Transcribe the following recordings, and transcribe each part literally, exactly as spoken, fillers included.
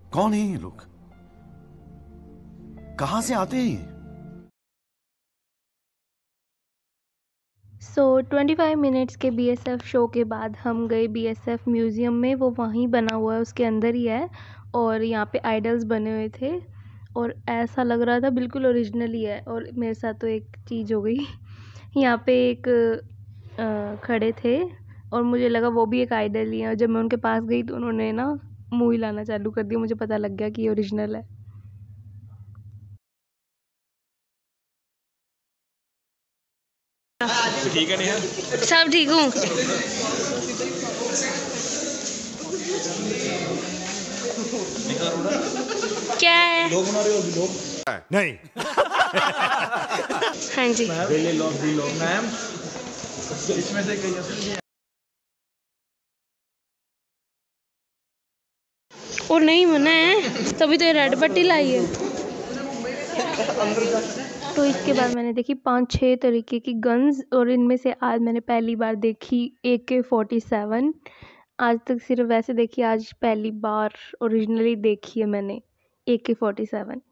कौन है ये लोग? कहां से आते हैं ये? सो ट्वेंटी फाइव मिनट्स के बीएसएफ शो के बाद हम गए बीएसएफ म्यूज़ियम में। वो वहीं बना हुआ है, उसके अंदर ही है। और यहाँ पे आइडल्स बने हुए थे और ऐसा लग रहा था बिल्कुल ओरिजिनल ही है। और मेरे साथ तो एक चीज़ हो गई यहाँ पे एक आ, खड़े थे और मुझे लगा वो भी एक आइडल ही है। और जब मैं उनके पास गई तो उन्होंने ना मुँह हिलाना चालू कर दिया। मुझे पता लग गया कि ये ओरिजिनल है। ठीक है नेहा? सब ठीक हूँ। क्या है? लोग बना रहे हो अभी लोग? नहीं। हाँ जी। Really love the love ma'am. इसमें से कई और नहीं मना है, तभी तो ये रेड पट्टी लाई है। तो इसके बाद मैंने देखी पांच छह तरीके की गन्स और इनमें से आज मैंने पहली बार देखी ए के फोर्टी सेवन। आज तक सिर्फ वैसे देखी, आज पहली बार ओरिजिनली देखी है मैंने ए के फोर्टी सेवन।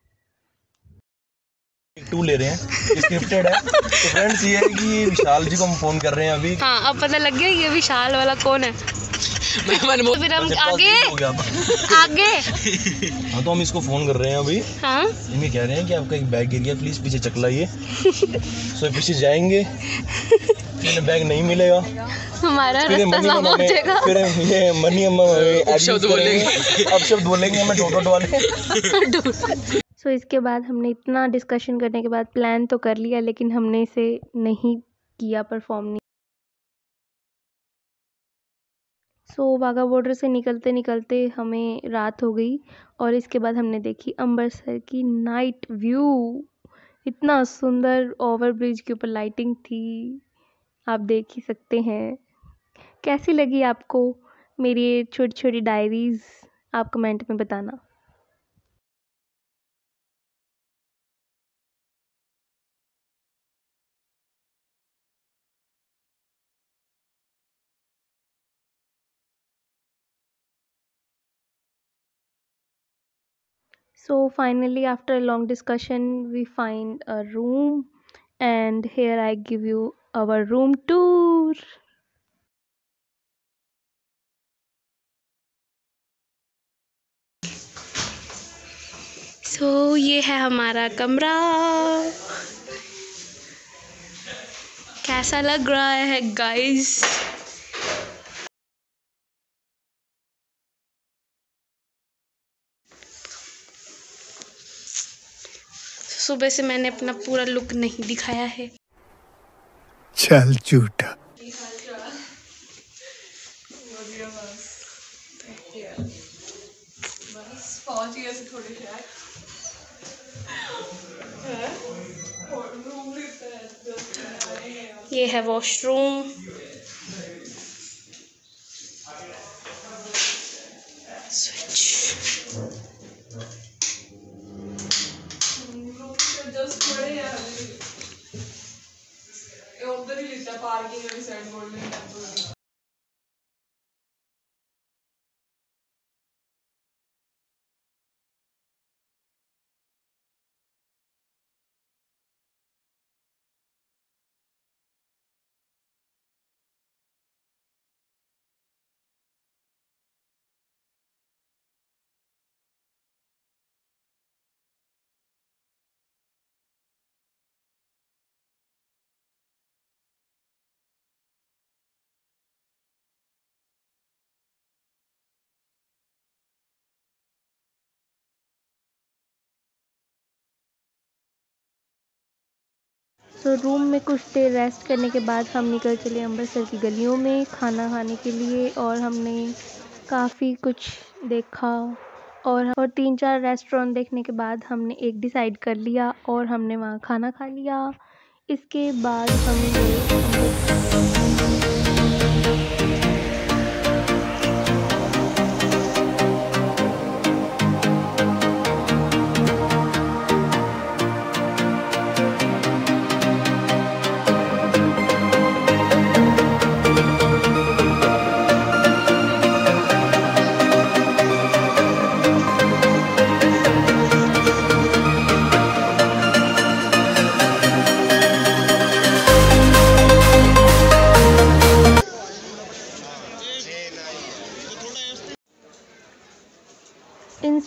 टू ले रहे हैं, स्क्रिप्टेड है। तो फ्रेंड्स ये है कि विशाल जी को हम फोन कर रहे हैं अभी। हाँ, अब पता लग गया ये विशाल वाला कौन है। तो फिर हम आगे आगे हाँ, तो हम इसको फोन कर रहे हैं अभी। हाँ, इन्हें कह रहे हैं कि आपका एक बैग गिर गया, प्लीज पीछे चकलाइए। सो पीछे जाएंगे, फिर बैग नहीं मिलेगा, हमारा रास्ता साफ हो जाएगा। फिर ये मनी अम्मा शब्द बोलेंगे, अब शब्द बोलेंगे हमें टोटो वाले। सो so, इसके बाद हमने इतना डिस्कशन करने के बाद प्लान तो कर लिया, लेकिन हमने इसे नहीं किया, परफॉर्म नहीं। सो so, वाघा बॉर्डर से निकलते निकलते हमें रात हो गई और इसके बाद हमने देखी अमृतसर की नाइट व्यू। इतना सुंदर, ओवर ब्रिज के ऊपर लाइटिंग थी, आप देख ही सकते हैं। कैसी लगी आपको मेरी ये छोटी छोटी डायरीज़, आप कमेंट में बताना। So finally, after a long discussion, we find a room, and here I give you our room tour. So ये है हमारा कमरा। कैसा लग रहा है गाइस? सुबह से मैंने अपना पूरा लुक नहीं दिखाया है। चल झूठा। ये है वॉशरूम। स्विच। उधर ही लिखा पार्किंग वाली साइड बोर्ड में। तो रूम में कुछ देर रेस्ट करने के बाद हम निकल चले अमृतसर की गलियों में खाना खाने के लिए। और हमने काफ़ी कुछ देखा और और तीन चार रेस्टोरेंट देखने के बाद हमने एक डिसाइड कर लिया और हमने वहाँ खाना खा लिया। इसके बाद हम गए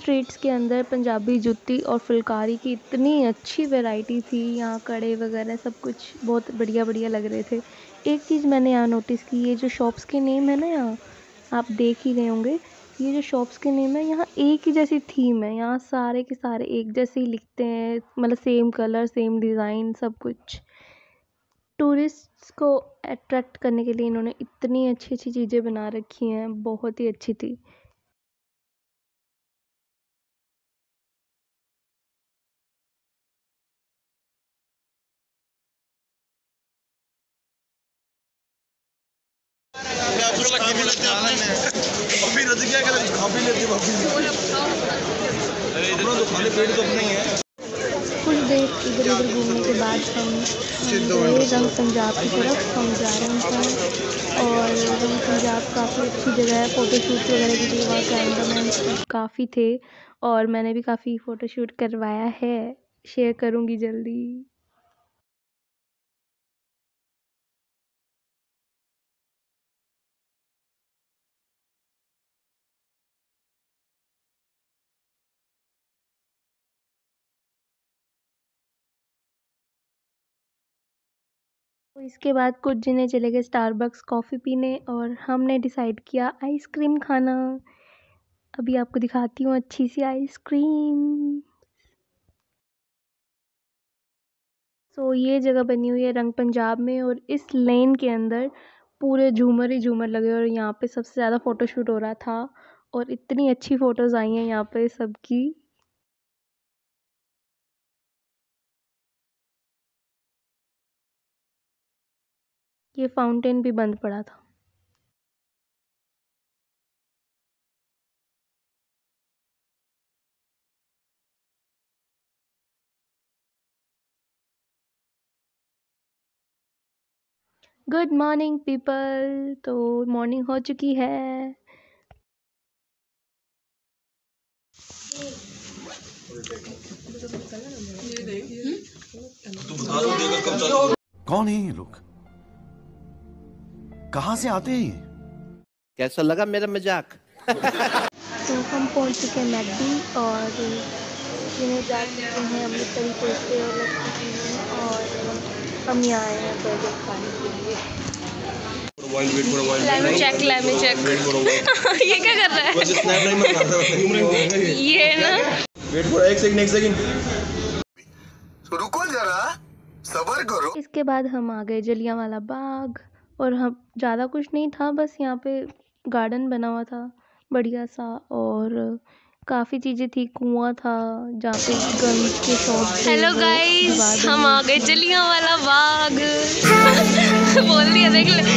स्ट्रीट्स के अंदर पंजाबी जुत्ती और फुलकारी की इतनी अच्छी वैरायटी थी। यहाँ कड़े वगैरह सब कुछ बहुत बढ़िया बढ़िया लग रहे थे। एक चीज़ मैंने यहाँ नोटिस की, ये जो शॉप्स के नेम है ना, यहाँ आप देख ही रहे होंगे, ये जो शॉप्स के नेम है यहाँ एक ही जैसी थीम है। यहाँ सारे के सारे एक जैसे ही लिखते हैं, मतलब सेम कलर सेम डिज़ाइन सब कुछ। टूरिस्ट्स को अट्रैक्ट करने के लिए इन्होंने इतनी अच्छी अच्छी चीज़ें बना रखी हैं, बहुत ही अच्छी थी। अभी रज क्या कर काफी लेते वापस अपना तो खाली पेट तो अपना ही है। कुछ देर इधर उधर घूमने के बाद हम गए रंग पंजाब की तरफ हम जा रहे हैं। और रंग पंजाब काफ़ी अच्छी जगह है फ़ोटोशूट वगैरह के लिए, वहाँ कैमरामैन काफ़ी थे और मैंने भी काफ़ी फ़ोटोशूट करवाया है, शेयर करूँगी जल्दी। तो इसके बाद कुछ जने चले गए स्टारबक्स कॉफ़ी पीने और हमने डिसाइड किया आइसक्रीम खाना। अभी आपको दिखाती हूँ अच्छी सी आइसक्रीम। सो ये जगह बनी हुई है रंग पंजाब में और इस लेन के अंदर पूरे झूमर ही झूमर लगे और यहाँ पे सबसे ज़्यादा फ़ोटोशूट हो रहा था और इतनी अच्छी फ़ोटोज़ आई हैं यहाँ पे सबकी। ये फाउंटेन भी बंद पड़ा था। गुड मॉर्निंग पीपल, तो मॉर्निंग हो चुकी है। कौन है ये लोग? कहां से आते हैं ये? कैसा लगा मेरा मजाक? तो हम पहुंच चुके हैं मैकडी और जिन्हें जा चुके हैं अमृत तरी कुल्चे और लस्सी पीने और हम यहाँ आए हैं बर्गर खाने के लिए। लेमी चेक लेमी चेक ये क्या कर रहा है? ये ना वेट फॉर एक सेकंड एक सेकंड रुको जरा, सब्र करो। इसके बाद हम आ गए जलियांवाला बाग और हम ज़्यादा कुछ नहीं था, बस यहाँ पे गार्डन बना हुआ था बढ़िया सा और काफ़ी चीज़ें थी, कुआं था जहाँ पे गन्स के शॉप। हेलो गाइस, हम आ गए जलियांवाला बाग बोल दिया देख ले।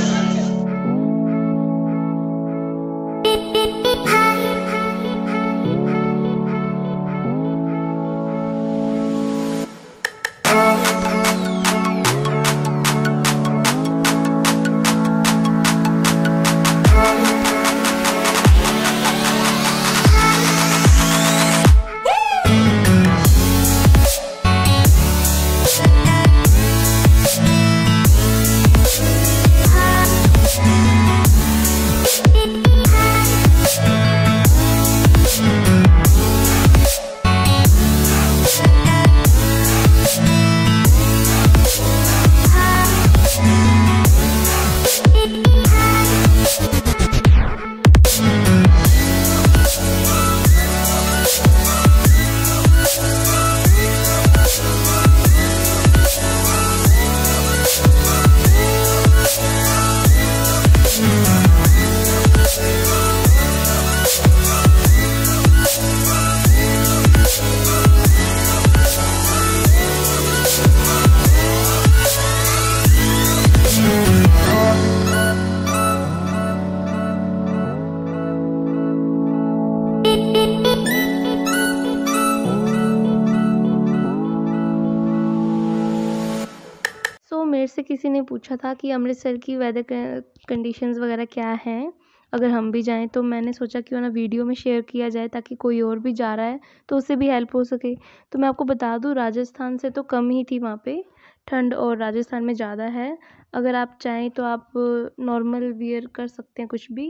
मेरे से किसी ने पूछा था कि अमृतसर की वेदर कंडीशंस वगैरह क्या हैं, अगर हम भी जाएं, तो मैंने सोचा क्यों ना वीडियो में शेयर किया जाए ताकि कोई और भी जा रहा है तो उससे भी हेल्प हो सके। तो मैं आपको बता दूं, राजस्थान से तो कम ही थी वहाँ पे ठंड और राजस्थान में ज़्यादा है। अगर आप चाहें तो आप नॉर्मल वियर कर सकते हैं कुछ भी,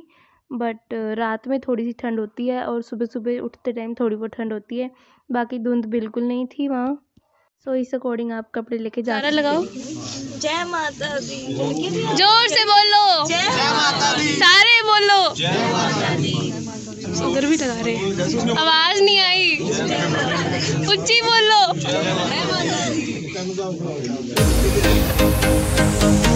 बट रात में थोड़ी सी ठंड होती है और सुबह सुबह उठते टाइम थोड़ी बहुत ठंड होती है, बाकी धुंध बिल्कुल नहीं थी वहाँ। सो इस अकॉर्डिंग आप कपड़े लेके जा सकते लगाओ। जय माता दी। जोर से बोलो, जय माता दी। सारे बोलो। जय माता दी। उधर भी लगा रहे हैं, आवाज नहीं आई, ऊंची बोलो। जय माता दी।